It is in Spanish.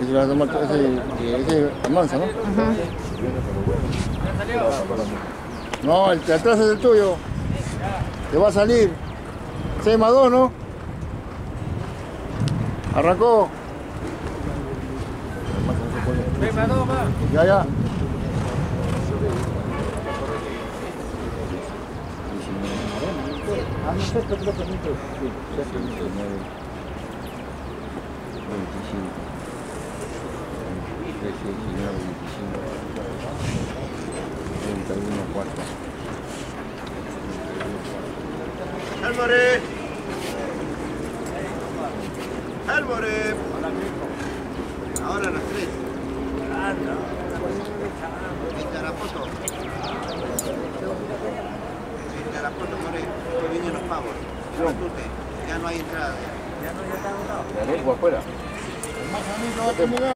Que se la toma ese Almanza, ¿no? No, el que atrás es el tuyo. Te va a salir. 6+2, ¿no? Arrancó. 6+2 más. Ya. No sé, pero creo que mucho. 31, 4. ¡Álvarez! ¡Álvarez! Ahora a las 3. ¿Viste a la foto? ¿Viste a la foto, More? Que vienen los pavos. Ya no hay entrada. ¿La lengua afuera?